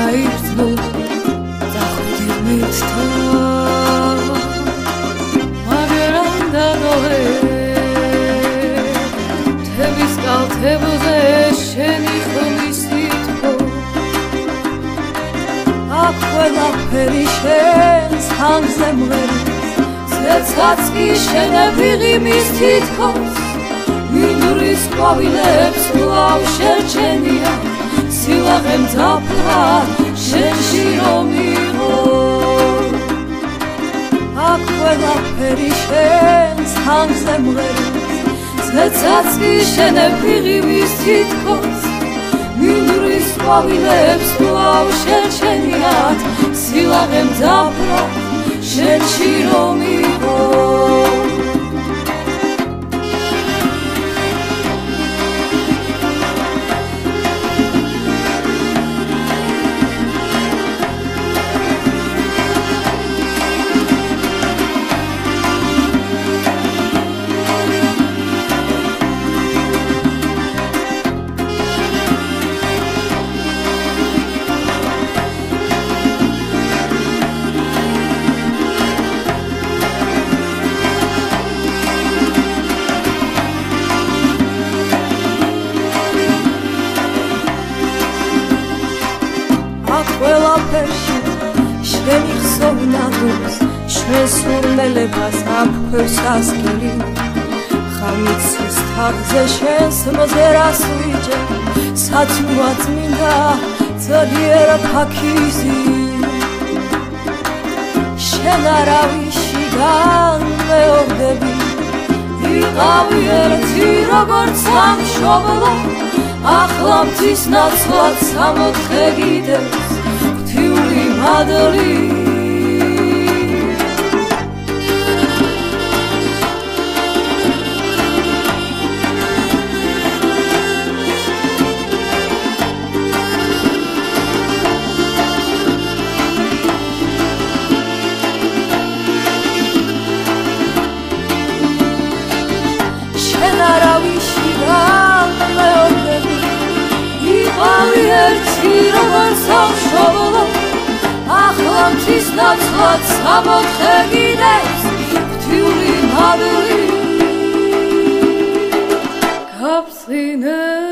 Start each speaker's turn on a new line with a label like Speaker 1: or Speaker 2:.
Speaker 1: გაიბრძნო დახვიდე მეთთა მაგრამ დანოე თების კალთებზე შენი ხმის თითქო აქ ყველაფერი შენს ხანზე მღერის ზეცაც კი შენებიღი მის თითქოს მინდვრის ყვავილებს კვლავ შერჩენია სილაღემ დაფრა შენში რომ იყო აქ ყველაფერი შენს ხანზე მღერის ზეცაც კი შენებიღი მის თითქოს მინდვრის ყვავილებს კვლავ შერჩენიათ სილაღემ დაფრა შენში რომ იყო ყველაფერში შენი ხსოვნა გულს შენ სურნელებას ამქვევს ასკილი ხამიცის თაღზე შენს მზერას ვიჯე სათმოა წმინდა ძლიერ ფაქიზი შენ არავისიდან მეორდები იყავი ერთი როგორც სამშობლო ახლა მთის ნაცვლად სამოთხე გიდევს ღვთიული მადლი შენ არავისიდან მეორდები იყავი ერთი როგორც სამშობლო ახლა მთის ნაცვლად სამოთხე გიდევს ღვთიული მადლი გაფრინე